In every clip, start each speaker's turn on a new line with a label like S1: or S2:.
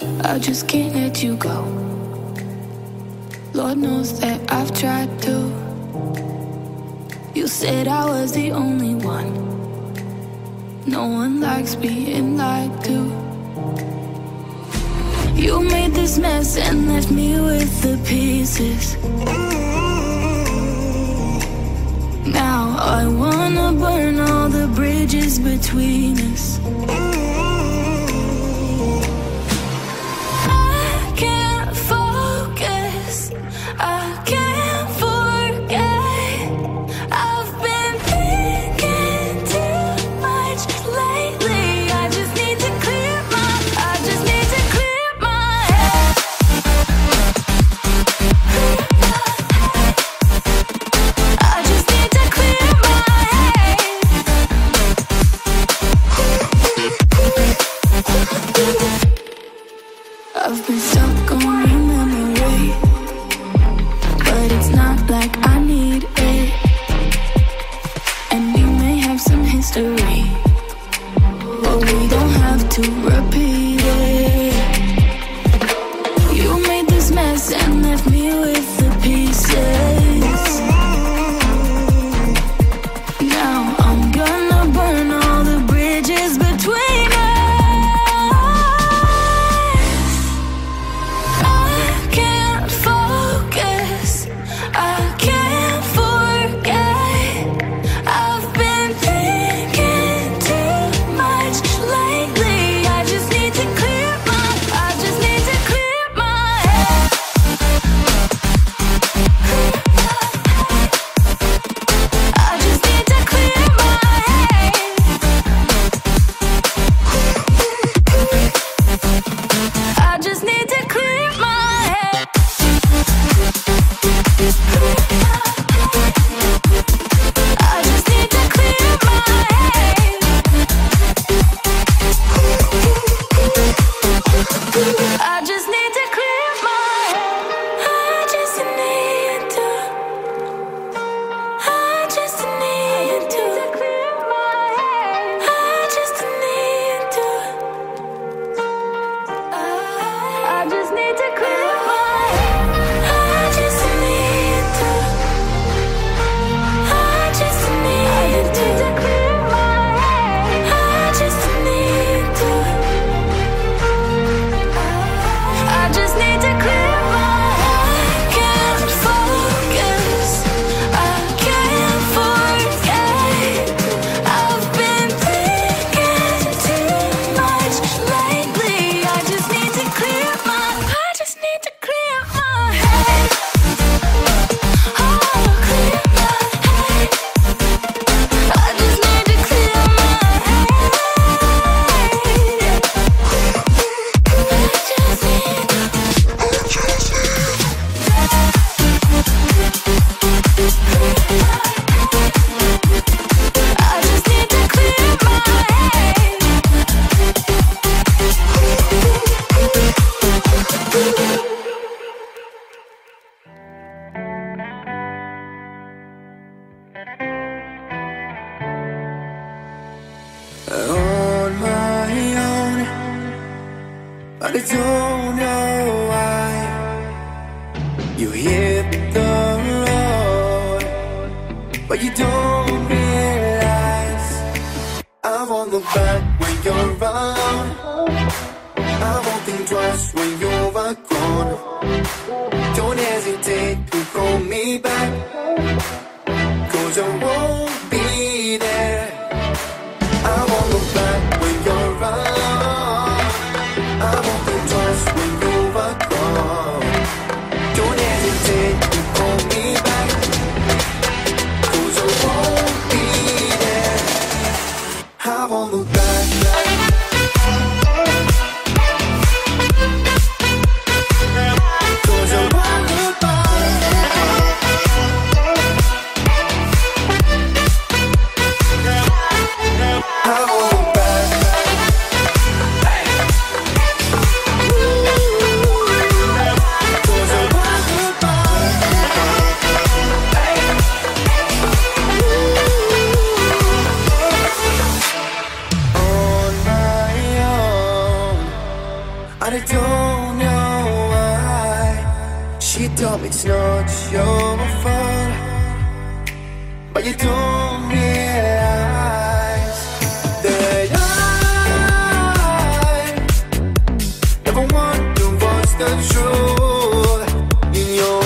S1: I just can't let you go. Lord knows that I've tried to. You said I was the only one. No one likes being lied to. You made this mess and left me with the pieces. Now I wanna burn all the bridges between us. I can't focus, I can't forget. I've been thinking too much lately. I just need to clear my, I just need to clear my head. I just need to clear my head. I've been stuck on your memory, but it's not like I need it. And we may have some history, but we don't have to repeat it. You made this mess and left me with the pieces. Now I'm gonna burn all the bridges between us. I can't focus, I can't forget. I've been thinking too much lately. I just need to clear my, I just need to clear my head. I just need to clear my head. I just need to clear my head. I just need to clear my head. I just need to clear my head. I just need to. I just need to clear my head. I just need to. I just need to clear my head. I just need to. I just need to clear my head. I just need to. I just need to clear my head. I can't focus, I can't forget. I've been thinking too much lately. I just need to clear my, I just need to clear my head. Oh, clear my head. I just need to clear my head. I just need to clear my head.
S2: On my own, but I don't know why. You hit the road, but you don't realize I won't look back when you're around. I won't think twice when you're gone. Don't hesitate to call me back, 'cause I won't be there. I won't look back when you're around. I won't think twice when you're gone. Don't hesitate to call me back, 'cause I won't be there. I won't look back. Tell me it's not your fault, but you don't realize that I never want to watch the truth in your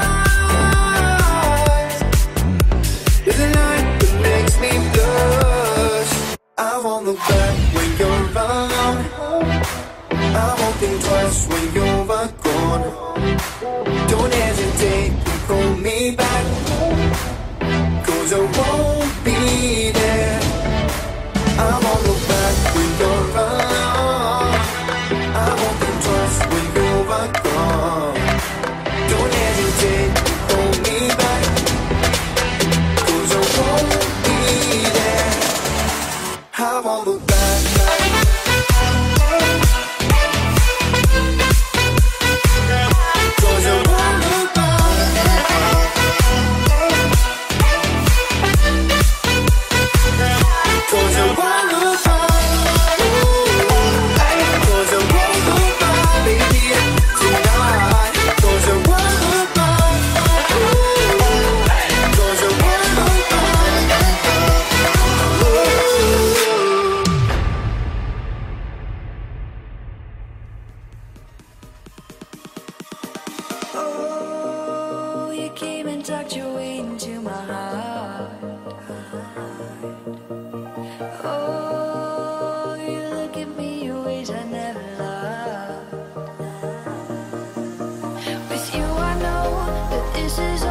S2: eyes. There's a light that makes me blush. I won't look back when you're around. I won't think twice when you're gone. Don't hesitate to call me back, 'cause I won't be there. I won't look back when you're around. I won't think twice when you're gone. Don't hesitate to call me back, 'cause I won't be there. I won't look back.
S1: Oh, you came and tucked your way into my heart. Oh, you look at me in ways I never loved. With you I know that this is all